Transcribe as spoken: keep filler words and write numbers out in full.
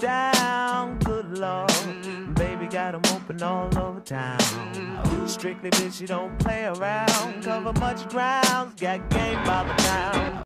down. Good Lord, baby got 'em open all over town. Strictly bitch, you don't play around. Cover much ground, got game by the town.